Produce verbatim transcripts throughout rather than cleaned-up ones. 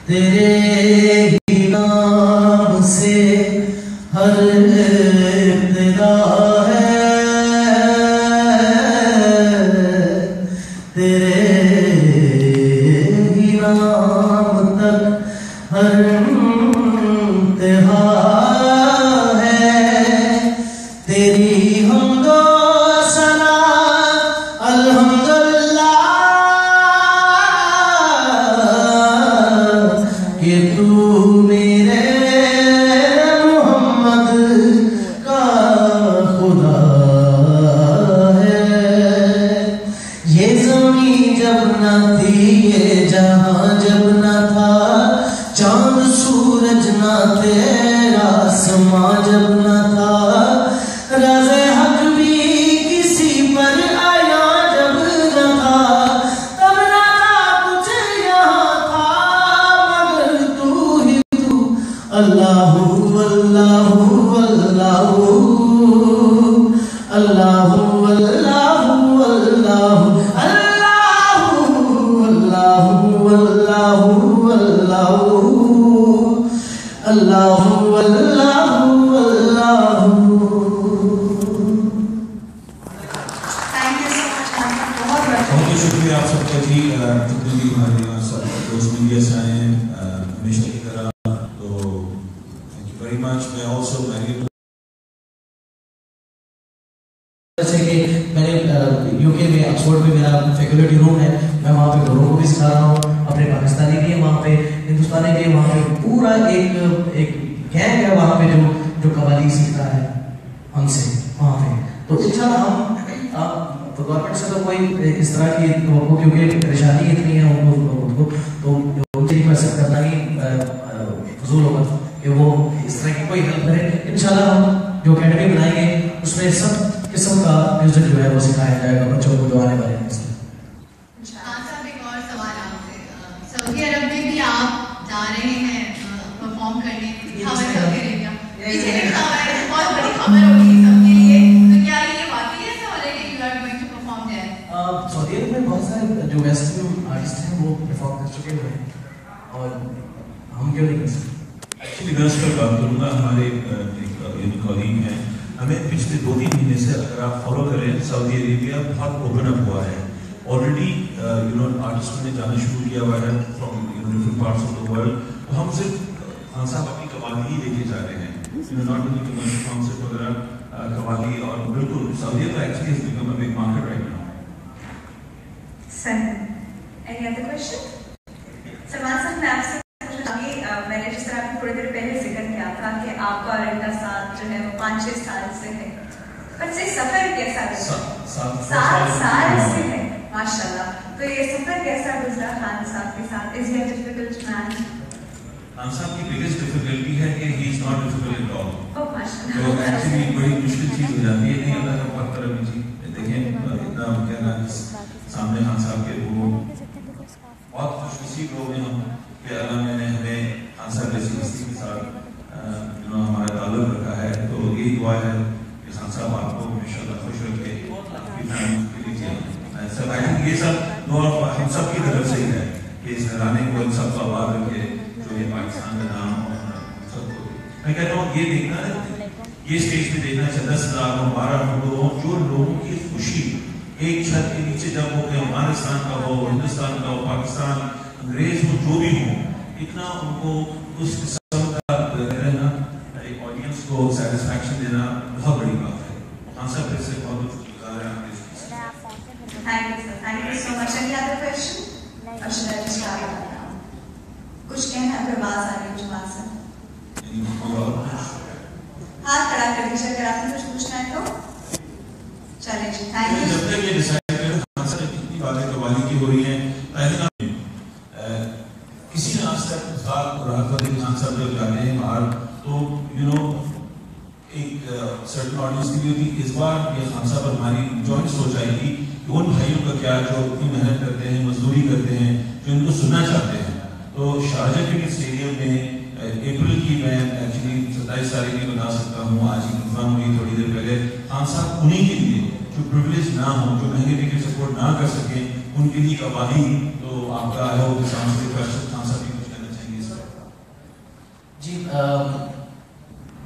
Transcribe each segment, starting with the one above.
तेरे ही नाम से हर इब्तिदा है, तेरे ही नाम तक हर इंतहा है। तेरी हमदो सना अल्हम्दुलिल्लाह कि तू मेरे मोहम्मद का खुदा है। ये ज़मीं जब न थी, ये जहां जब न था, चांद सूरज न थे, आसमां जब न था, रज़े हक भी किसी पर आया जब न था, तब न था कुछ यहाँ था मगर तू ही तू। अल्लाहू अल्लाहू अल्लाहू अल्लाहू अल्लाहू अल्लाहू अल्लाहू अल्लाहू अल्लाहू अल्लाहू अल्लाहू। थैंक यू सो मच, बहुत बहुत शुक्रिया आप सबका जी, जितने भी हमारे दोस्त मीडिया से आए हैं हमेशा की तरह, तो थैंक यू वेरी मच। मैं ऑल्सो मैरिड, जैसे कि मैंने यूके में ऑक्सफोर्ड में मेरा फैकल्टी रूम है, मैं वहाँ पे घरों को भी सिखा रहा हूँ, अपने पाकिस्तानी के वहाँ पे, हिंदुस्तानी के वहाँ पे, पूरा एक एक गैंग है वहाँ पे जो जो कव्वाली सीखता है हमसे वहाँ पे। तो इंशाल्लाह हम तो गवर्नमेंट से तो कोई इस तरह की तो क्योंकि परेशानी इतनी है उनको उनको तो उनकी रिक्वेस्ट करना ही फजूल होगा कि वो इस तरह की कोई हेल्प करे। इंशाल्लाह हम जो अकेडमी बनाएंगे उसमें सब किस्म का म्यूजिक जो है वो सिखाया जाएगा बच्चों को जो आने वाले हैं। सऊदी अरब में भी आप जा रहे हैं परफॉर्म करने, खबर सऊदी अरेबिया पीछे भी खबर, बहुत बड़ी खबर होगी सबके लिए, तो क्या ये वाकई ऐसा हो रहा है कि you are going to perform there? सऊदी अरब में बहुत सारे जो वेस्टर्न आर्टिस्ट हैं वो परफॉर्म कर चुके हुए हैं और हम क्यों नहीं कर सकते। एक्चुअली मैं उस पर बात करूँगा, हमारे एक कॉलीग हैं, हमें पिछले दो तीन महीने से अगर आप फॉलो करें सऊदी अरेबिया बहुत ओपन अप हुआ है ऑलरेडी, यू नो आर्टिस्टों ने जाना शुरू किया हुआ है from you know different parts of the world. तो हम सिर्फ खान साहब अपनी कवाली ही लेके जा रहे हैं, you know not only commercial concept वगैरह, कवाली, और बिल्कुल Saudi Arab actually has become a big market right now. Sir, any other question? Salman साहब, मैं आपसे पूछना चाहूँगी, मैंने जिस तरह आपको थोड़ी देर पहले जिक्र किया था कि आपका और इनका साथ जो है वो पाँच छः साल से है, पर से सफर कैसा रहा? सात साल से है माशाल्लाह। तो ये सफर कैसा गुजरा खान साहब के साथ? Is he a difficult man? Khan साहब की बिगेस्ट डिफिकल्टी है कि he is not difficult at all. Oh माशाल्लाह, तो एक्चुअली बड़ी मुश्किल चीज हो जाती है। नहीं अल्लाह का पत्थर अभी जी देखें इतना क्या ना सामने खान साहब के वो बहुत खुशनसीब लोग हैं हम कि अल्लाह ने हमें खान साहब जैसी हस्ती के साथ यू नो हमारा ताल्लुक रखा है। तो यही दुआ है कि खान साहब आपको इंशाल्लाह खुश रखे, आपकी फैमिली के लिए सब। आई थिंक ये सब दुआ हम सब की तरफ से ही है कि इस घराने को इन सब को आबाद रखे, जो ये पाकिस्तान का नाम और सबको। मैं कहता हूँ ये देखना है, ये स्टेज पे देखना है, दस हजार हो, बारह हो, जो लोगों की खुशी एक छत के नीचे जब हो गए, अफगानिस्तान का हो, हिंदुस्तान का हो, पाकिस्तान, अंग्रेज हो, जो भी हो, इतना उनको उस किस्म का रहना, एक ऑडियंस को सेटिस्फैक्शन देना बहुत बड़ी बात है। हाँ सब फिर से बहुत बहुत शुक्रिया है आपके। Thank you sir, thank you so much. Any other question? और शुड आई स्टार्ट? कुछ कहना है? फिर बात आ रही है कुछ बात से हाथ खड़ा कर दीजिए अगर आपने कुछ पूछना है तो। चलिए जी, थैंक यू। जब तक ये डिसाइड करें खान साहब कितनी बातें कवाली की हो रही हैं, किसी ने आज तक खान साहब जब जाते हैं बाहर तो यू नो एक सर्टन ऑडियंस की भी होती। इस बार ये खान साहब हमारी जॉइंट सोच आई थी कि उन भाइयों का क्या जो इतनी मेहनत करते हैं, मजदूरी करते हैं, जो इनको सुनना चाहते हैं। तो शारजा क्रिकेट स्टेडियम में अप्रैल की मैं एक्चुअली सत्ताईस तारीख की बता सकता हूँ, आज ही कंफर्म हुई थोड़ी देर पहले। खान साहब उन्हीं के लिए जो प्रिविलेज ना हो, जो महंगे टिकट सपोर्ट ना कर सके, उनके लिए कवाली। तो आपका है वो किसान से क्वेश्चन खान साहब भी कुछ कहना चाहेंगे इस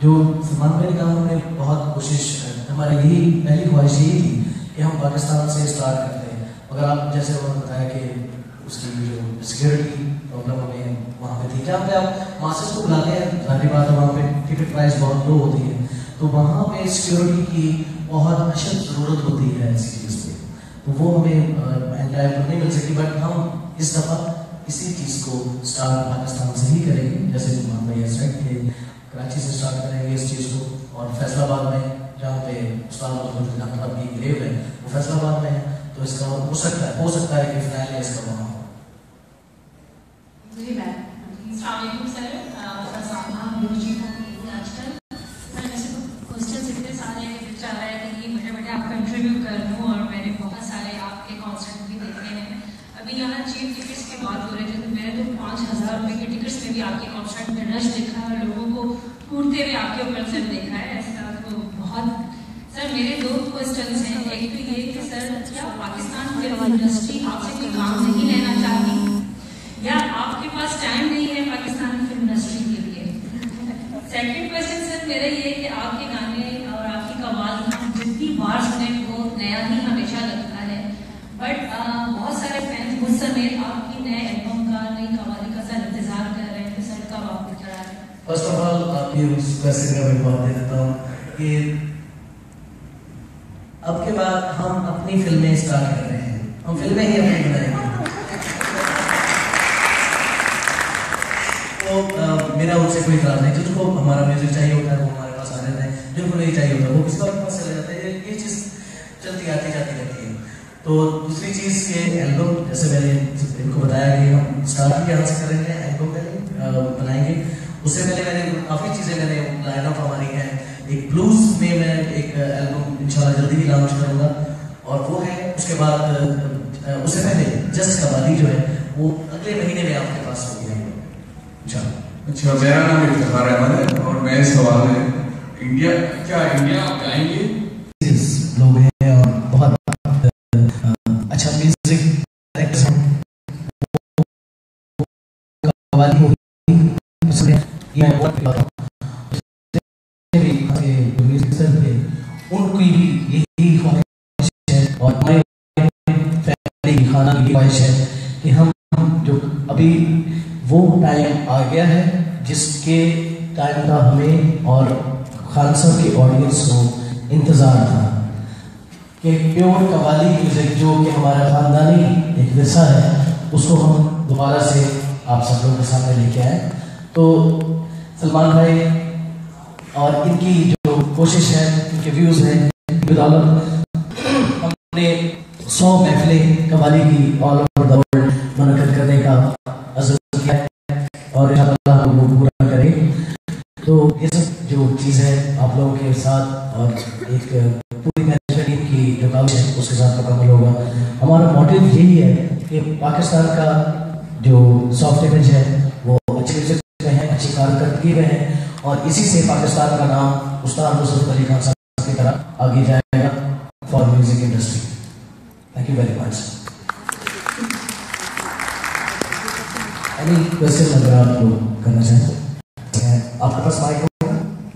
जो सलमान भाई ने कहा, हमने बहुत कोशिश, हमारी यही पहली ख्वाहिश यही थी कि हम पाकिस्तान से स्टार्ट करते हैं। मगर आप जैसे उन्होंने बताया कि उसकी जो सिक्योरिटी प्रॉब्लम हमें वहाँ पे थी, जहाँ पे आप मास्टर्स को बुलाते हैं, जाहिर बात है वहाँ पे टिकट प्राइस बहुत लो होती है, तो वहाँ पे सिक्योरिटी की बहुत अशद ज़रूरत होती है इस चीज़ पे, तो वो हमें एंटायर नहीं मिल सकी। बट हम इस दफ़ा इसी चीज़ को स्टार्ट पाकिस्तान से ही करेंगे, जैसे सलमान भाई सेट थे, कराची से स्टार्ट करेंगे इस चीज़ को, और फैसलाबाद में जहाँ पे उस्ताद की ग्रेव है वो फैसलाबाद में है, तो इसका हो सकता है हो सकता है कि फिलहाल इसका वहाँ हो। जी मैम, अस्सलाम सर, आप गुरुजी को आजकल सर वैसे तो क्वेश्चन इतने सारे दिख रहा है कि बड़े बड़े आप कंट्रीब्यूट कर दूँ, और मैंने बहुत सारे आपके कॉन्सर्ट भी देखे हैं। अभी यहाँ चीफ टिकट्स की बात हो रही थी, तो मैंने तो पाँच हज़ार रुपये के टिकट्स में भी आपके कॉन्सर्ट में रश देखा है, और लोगों को टूटते हुए आपके ऊपर सर देखा है, ऐसा तो बहुत। सर मेरे दो क्वेश्चन हैं, एक तो ये कि सर क्या पाकिस्तान फिल्म इंडस्ट्री आपसे कोई काम नहीं लेना चाहती, या आपके पास टाइम नहीं है पाकिस्तानी फिल्म इंडस्ट्री के लिए? सेकंड क्वेश्चन सर मेरा ये कि आपके गाने और आपकी कव्वाली हम जितनी बार सुने वो नया ही हमेशा लगता है, बट बहुत सारे फैंस मुझ समेत आपकी नए एल्बम का, नई कव्वाली का सर इंतजार कर रहे हैं कि सर कब आप लेकर आ रहे हैं? फर्स्ट ऑफ ऑल आपकी उस क्वेश्चन का मैं जवाब दे देता हूँ कि अब के बाद हम अपनी फिल्में स्टार्ट कर रहे हैं, हम फिल्में ही अपनी बनाएंगे। तो आ, मेरा उनसे कोई इतराज नहीं, जिनको हमारा म्यूजिक चाहिए होता है वो हमारे पास आ जाते हैं, जिनको नहीं चाहिए होता वो किसी और के पास चले जाते हैं, ये चीज़ चलती आती जाती रहती है। तो दूसरी चीज़ के एल्बम, जैसे मैंने इनको बताया कि हम स्टार्ट भी यहाँ से करेंगे, एल्बम पहले बनाएंगे, उससे पहले मैंने काफ़ी चीज़ें मैंने लाइन अप हमारी है, एक ब्लूज में मैं एक एल्बम इंशाल्लाह जल्दी ही लॉन्च करूँगा, और वो है उसके बाद उससे पहले जस्ट कव्वाली जो है वो अगले महीने में आपके पास होगी। अच्छा, मेरा नाम इफ्तिखार अहमद है, और मेरा सवाल है इंडिया, क्या इंडिया आप जाएंगे? लोग हैं और बहुत अच्छा म्यूजिक डायरेक्टर हैं, कव्वाली होगी उसमें ये मैं बहुत बात उनकी भी यही ख्वाहिश है, और हमारे फैमिली की खाना की ख्वाहिश है कि हम जो अभी वो टाइम आ गया है जिसके टाइम का हमें और खान साहब की ऑडियंस को इंतज़ार था, कि प्योर कव्वाली म्यूजिक जो कि हमारा ख़ानदानी एक विरसा है उसको हम दोबारा से आप सब लोगों के सामने लेके आए। तो सलमान भाई और इनकी जो कोशिश है, इनके व्यूज़ हैं, हमने सौ महफिलें कव्वाली की ऑल ओवर द वर्ल्ड मुनक़िद करने का अज़्म किया है, और इंशाअल्लाह हम वो पूरा करें। तो ये सब जो चीज़ है आप लोगों के साथ और एक पूरी मैनेजमेंट टीम की जो काम है उसके साथ मुकम्मल होगा। हमारा मोटिव यही है कि पाकिस्तान का जो सॉफ्ट इमेज है वो अच्छे म्यूजिक में है, अच्छी कारकर्दगी में है, और इसी से पाकिस्तान का नाम उस्ताद नुसरत अली खान साहब की तरह आगे जाएगा for music industry. Thank you very much. Any question अगर आप लोग करना चाहें आपके पास माइक होगा?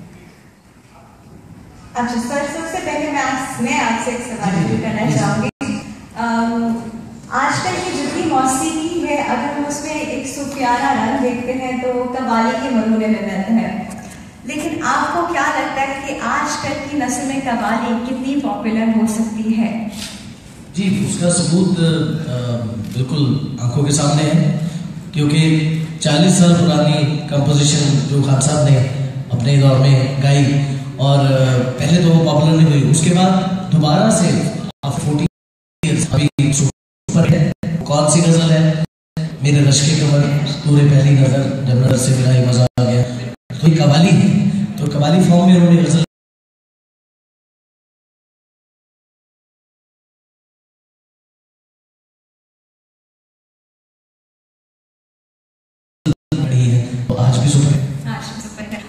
अच्छा सर, सबसे पहले मैं आप मैं आपसे एक सवाल करना चाहूँगी। आजकल की जितनी मौसीकी है, अगर हम उसमें एक सूफियाना रंग देखते हैं तो कव्वाली के मरूने में रहता है, लेकिन आपको क्या लगता है कि आजकल की नस्ल में कव्वाली कितनी पॉपुलर हो सकती है? जी, उसका सबूत बिल्कुल आंखों के सामने है, क्योंकि चालीस साल पुरानी कंपोजिशन जो खान साहब ने अपने दौर में गाई, और पहले तो वो पॉपुलर नहीं हुई, उसके बाद दोबारा से फोर्टी ईयर्स अभी सुपर है। कौन सी गजल है? मेरे रश के कमर तूरे पहली नजर, जब नजर से मिला ही मजा आ गया, तो ये कव्वाली है। तो कव्वाली फॉर्म में उन्होंने गजल तो आज भी सुपर है। आज भी सुपर है।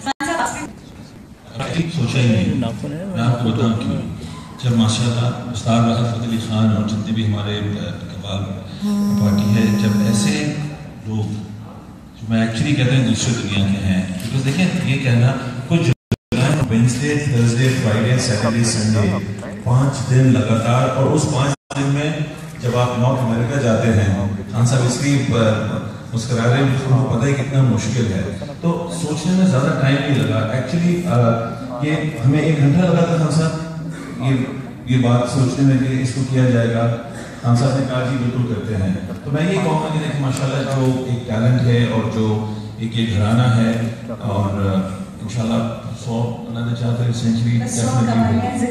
सोचा ही नहीं। मैं आपको बताऊं कि जब माशाल्लाह उस्ताद राहत अली खान और जितने भी हमारे कव्वाल पार्टी है, जब ऐसे लोग जो मैं एक्चुअली कहते हैं दूसरी दुनिया के हैं, बिकॉज देखें ये कहना कुछ हैं Wednesday, Thursday, Friday, Saturday, Sunday, पाँच दिन लगातार। और उस पाँच दिन में जब आप नॉर्थ अमेरिका जाते हैं, खान साहब इसलिए मुस्करा रहे हैं, मुझको पता है कितना मुश्किल है। तो सोचने में ज़्यादा टाइम नहीं लगा। एक्चुअली ये हमें एक घंटा लगा था खान साहब ये ये बात सोचने में कि इसको किया जाएगा। खान साहब ने कहा जी बिल्कुल करते हैं। तो मैं ये कहूँगा कि देखिए माशाल्लाह जो एक टैलेंट है और जो एक ये घराना है, और इंशाल्लाह सौ बनाना चाहते हैं सेंचुरी इंशाल्लाह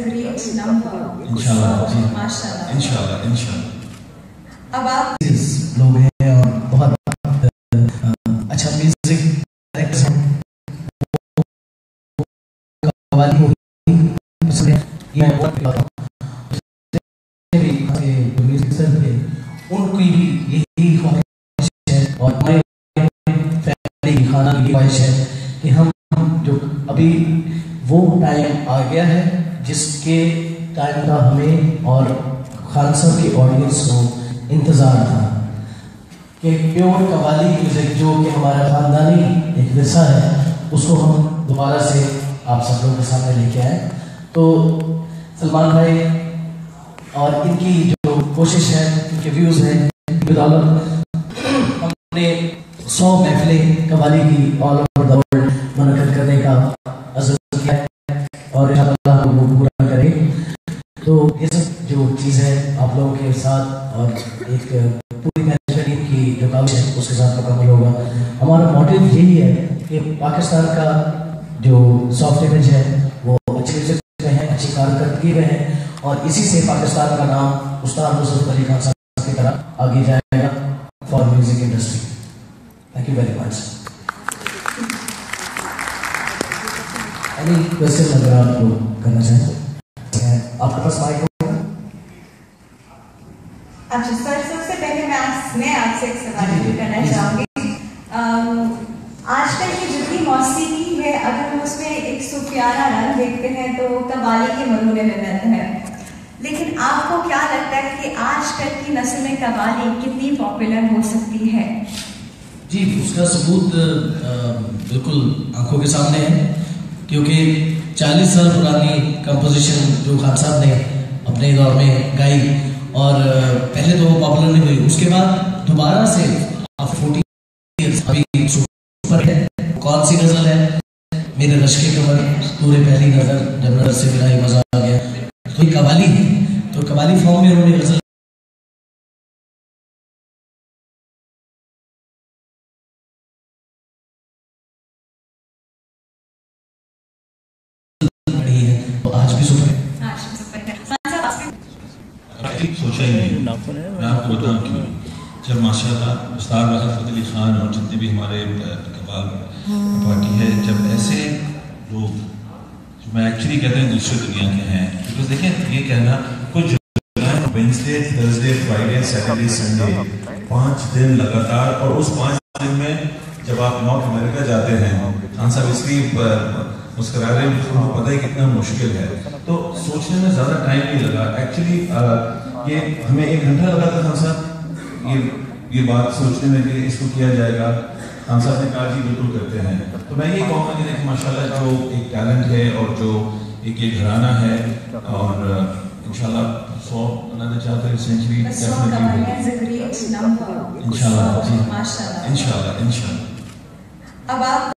जी, इंशाल्लाह इंशाल्लाह। अब आप लोग हैं और बहुत अच्छा म्यूजिक डायरेक्टर्स हैं, कव्वाली हो मैं म्यूजिक सर थे, उनकी भी यही ख्वाहिश है और हमारे फैमिली खाना की ख्वाहिश है कि हम जो अभी वो टाइम आ गया है जिसके टाइम का हमें और खान साहब की ऑडियंस को इंतज़ार था कि प्योर कव्वाली म्यूजिक जो कि हमारा ख़ानदानी एक विरसा है उसको हम दोबारा से आप सब लोगों के सामने लेके आए। तो सलमान भाई और इनकी जो कोशिश है, इनके व्यूज़ हैं, बदौलत हमने सौ महफिलें कव्वाली की ऑल ओवर द वर्ल्ड मुनक़िद करने का अज़्म किया है और इंशाअल्लाह हम वो पूरा करेंगे। तो ये सब जो चीज़ है आप लोगों के साथ और एक पूरी मैनेजमेंट टीम की जो काम है उसके साथ मुकम्मल होगा। हमारा मोटिव यही है कि पाकिस्तान का जो सॉफ्ट इमेज है वो अच्छे म्यूजिक में है, अच्छी कारकर्दगी में है और इसी से पाकिस्तान का नाम उस्ताद नुसरत अली खान साहब की तरह आगे जाएगा for music industry. Thank you very much. Any question अगर आप लोग करना चाहें आपके पास माइक होगा। अच्छा सर, सबसे पहले मैं आज मैं आपसे एक सवाल करना चाहूँगी। आजकल की जितनी मौसीकी है, अगर हम उसमें एक सूफियाना रंग देखते हैं तो कव्वाली के मरूने में रहता है, लेकिन आपको क्या लगता है कि आजकल की नस्ल में कव्वाली कितनी पॉपुलर हो सकती है? जी, उसका सबूत बिल्कुल आंखों के सामने है, क्योंकि चालीस साल पुरानी कंपोजिशन जो खान साहब ने अपने दौर में गाई और पहले तो वो पॉपुलर नहीं हुई, उसके बाद दोबारा से फोर्टी अभी सुपर है। कौन सी गजल है? मेरे रश के कमर पूरे पहली नजर जब नजर से मेरा ही मजा आ गया, तो ये कव्वाली है। तो कव्वाली फॉर्म में उन्होंने गजल पढ़ी है, तो आज भी सुपर है। सोचा ही नहीं। मैं आपको बताऊं क्यों। जब माशाल्लाह उस्ताद राहत अली खान और जितने भी हमारे कव्वाल पार्टी है, जब ऐसे लोग जो मैं एक्चुअली कहते हैं दूसरी दुनिया के हैं, बिकॉज देखें ये कहना कुछ Wednesday, Thursday, Friday, Saturday, Sunday, पाँच दिन लगातार। और उस पाँच दिन में जब आप नॉर्थ अमेरिका जाते हैं, खान साहब इसलिए मुस्करा रहे हैं, मुझको पता है कितना मुश्किल है। तो सोचने में ज़्यादा टाइम नहीं लगा। एक्चुअली ये हमें एक घंटा लगा था खान साहब ये ये बात सोचने में कि इसको किया जाएगा। खान साहब ने कहा जी बिल्कुल करते हैं। तो मैं ये कहूँगा कि देखिए माशाल्लाह जो एक टैलेंट है और जो एक ये घराना है, और इंशाल्लाह सौ बनाना चाहते हैं सेंचुरी इंशाल्लाह जी, इंशाल्लाह इंशाल्लाह। अब आप